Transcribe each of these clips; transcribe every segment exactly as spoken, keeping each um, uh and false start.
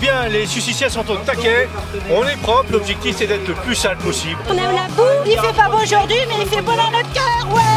bien, les Sussiciens sont au taquet, on est propre, l'objectif c'est d'être le plus sale possible. On aime la boue, il fait pas beau aujourd'hui, mais il fait beau dans notre cœur, ouais.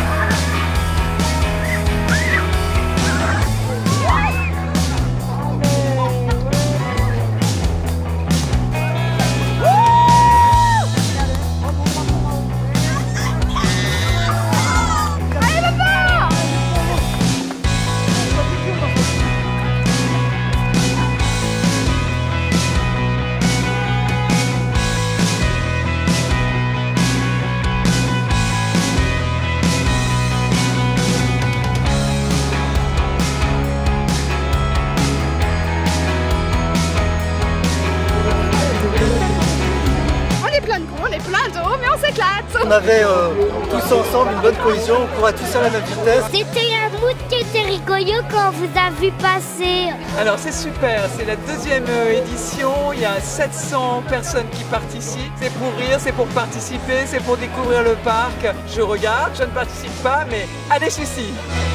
On est plein d'eau, mais on s'éclate. On avait euh, tous ensemble une bonne cohésion, on courait tous à la même vitesse. C'était un mood qui était rigolo quand on vous a vu passer. Alors c'est super, c'est la deuxième édition, il y a sept cents personnes qui participent. C'est pour rire, c'est pour participer, c'est pour découvrir le parc. Je regarde, je ne participe pas, mais allez Sucy.